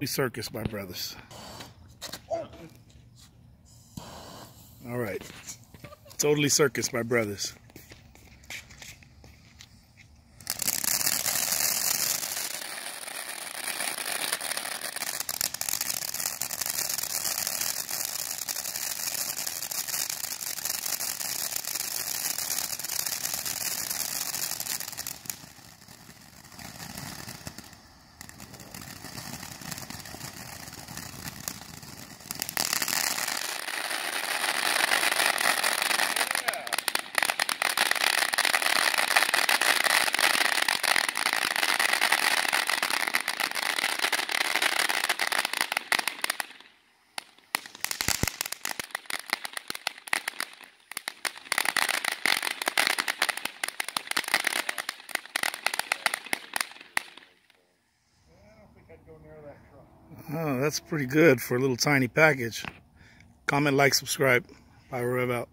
Circus, my brothers. All right. Totally circus, my brothers. Oh, that's pretty good for a little tiny package. Comment, like, subscribe. Bye, Rev out.